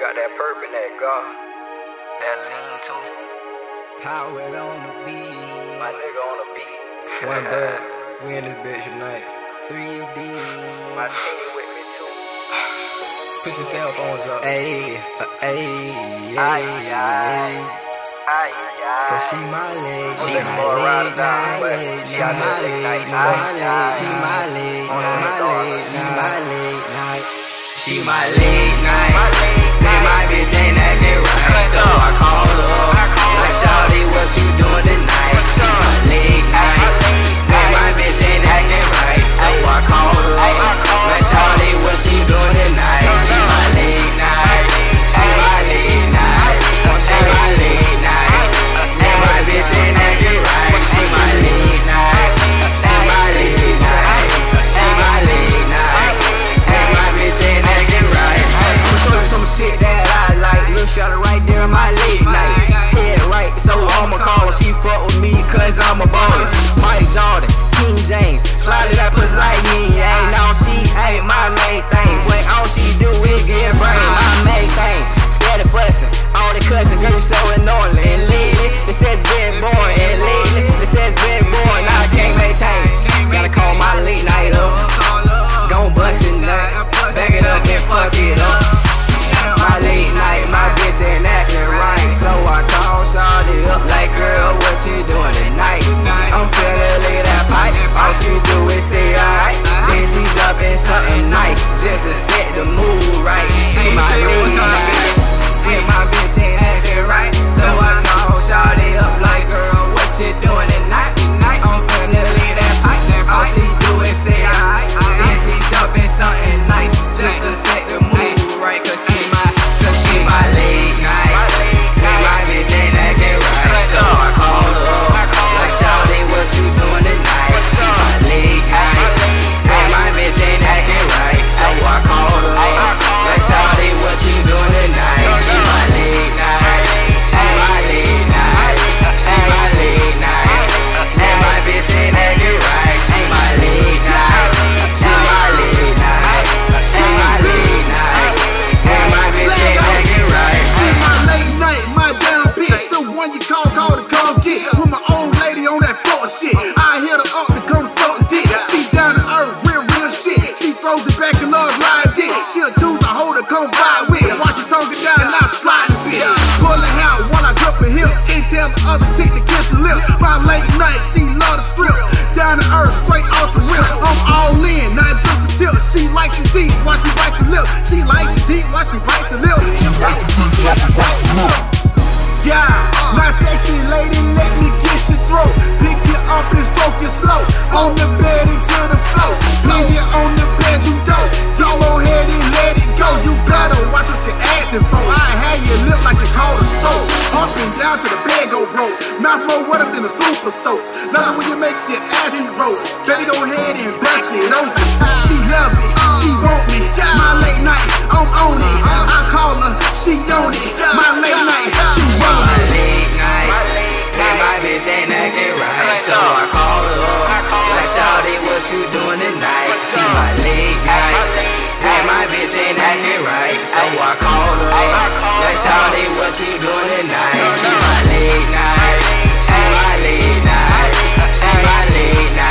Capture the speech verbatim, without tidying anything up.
got that purp in that gar. That lean too. How it on the beat. My nigga on the beat. One bag, we in this bitch tonight. three D. My team with me too. Put your cell phones up. Ayy, uh, ayy, Ay, ayy, ay, ayy. ay, ay. Cause she my leg, She she my my ride leg, or die, my but leg, she she got my that leg, night, my night, leg, night. she my leg, On my the dark leg, she side. my leg, night. She my leg, night. My leg, Man, my bitch ain't acting right, so I called her up. Like, shawty, what you doing tonight? She my leg, night. Man, my bitch ain't acting right, so I called her up. Like, shawty, what you doing tonight? She my leg, night. She my leg, night. She my leg, night. Man, my bitch ain't acting right. She my leg, night. She my leg, night. She my leg, night. Man, my bitch ain't acting right. I'ma show you some shit that I like. Little shot right there in my late night. Head right, so I'ma call her. She fuck with me cause I'm a baller. Mike Jordan, King James, slide that pussy like yin yang. Now she ain't my main thing, but all she do is get brain. My main thing, scared of fussing. All the cussing, girl, you so annoying. And lately, it says big boy. And lately, it says big boy. Now I can't maintain. Gotta call my late night up. Gon' bust it nut. Back it up and fuck it up. My late night, my bitch ain't acting right, so I call shawty up like, girl, what you doing tonight? I'm finna lay that pipe, all she do is say alright. Then she dropping something nice, just to set the mood right. She my late night, yeah, my bitch ain't acting right, so I call shawty up like, girl, what you doing tonight? I'm finna lay that pipe, all she do is say alright. Then she dropping something nice, just to set the mood right, cause she my She my late night, man, my bitch ain't acting right, so I called her up. Like, shawty, what you doing tonight? She my late night, man, my bitch ain't acting right, so I called her up. Like, shawty, what you doing tonight? She my late night, she my late night, she my late night, man, my bitch ain't acting right. She my late night, she my late night, she my late night, man, my bitch ain't acting right. My late night, my damn bitch, the one you call, call to come get. With my old lady on that floor shit, I hit her up to come suck dick. She down to earth, real, real shit. She throws it back and love ride dick. She'll choose a hoe to come vibe with. Watch her tongue get down and I slide a bit. Pull her out while I grip her hips. Can't tell the other chick to kiss her lips. My late night, she love the strip. Down to earth, straight off the whip. I'm all in, not just a tip. She likes it deep, while she bites her lips. She likes it deep, while she bites her lips. She likes it deep, while she bites her lips. Yeah, my sexy lady, let me get your throat. Pick you up and stroke you slow. On the bed into the floor. Leave you on the bed, you dope. Go ahead and let it go. You better watch what you're asking for. I had you look like you caught a stroke. Up and down to the bed go broke. Mouth more wetter than a super soap. Love it when you make your ass eat rope. Baby, go ahead and bust it open. She love it, she want me. My late night, I'm on it. I call her, she on it. My late night, she She my late night, man, my bitch ain't acting right, so I called her up. Like, shawty, what you doing tonight? She my late night, man, my bitch ain't acting right, so I called her up. Like, shawty, what you doing tonight? She my late night, she my late night, she my late night.